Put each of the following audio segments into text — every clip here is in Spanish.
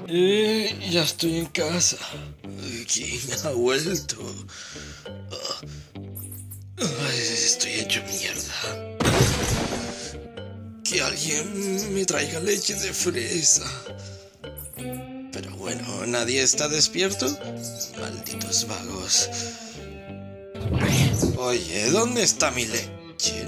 Ya estoy en casa. ¿Quién ha vuelto? Ay, estoy hecho mierda. Que alguien me traiga leche de fresa. Pero bueno, ¿nadie está despierto? Malditos vagos. Oye, ¿dónde está mi leche?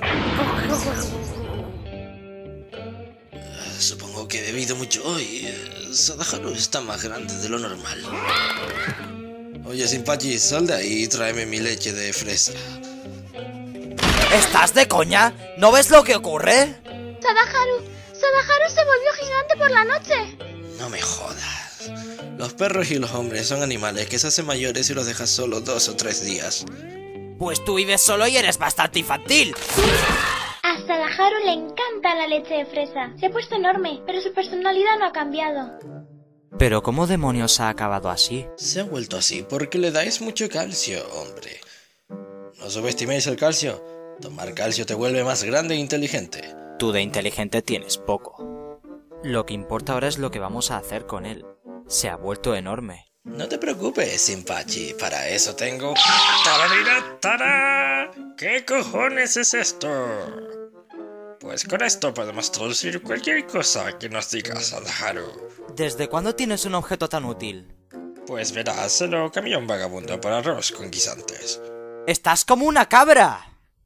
Supongo que he bebido mucho hoy. Sadaharu está más grande de lo normal. Oye, Sinpachi, sal de ahí y tráeme mi leche de fresa. ¿Estás de coña? ¿No ves lo que ocurre? Sadaharu se volvió gigante por la noche. No me jodas. Los perros y los hombres son animales que se hacen mayores y los dejas solo 2 o 3 días. Pues tú vives solo y eres bastante infantil. A Sadaharu le encanta la leche de fresa. Se ha puesto enorme, pero su personalidad no ha cambiado. ¿Pero cómo demonios ha acabado así? Se ha vuelto así porque le dais mucho calcio, hombre. No subestiméis el calcio. Tomar calcio te vuelve más grande e inteligente. Tú de inteligente tienes poco. Lo que importa ahora es lo que vamos a hacer con él. Se ha vuelto enorme. No te preocupes, Sinpachi. Para eso tengo... ¡Tararira! ¿Qué cojones es esto? Pues con esto podemos traducir cualquier cosa que nos diga Sadaharu. ¿Desde cuándo tienes un objeto tan útil? Pues verás, se lo cambió un vagabundo por arroz con guisantes. ¡Estás como una cabra!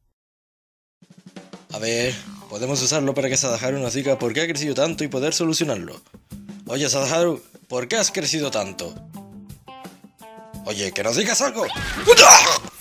A ver, podemos usarlo para que Sadaharu nos diga por qué ha crecido tanto y poder solucionarlo. Oye, Sadaharu, ¿por qué has crecido tanto? Oye, que nos digas algo.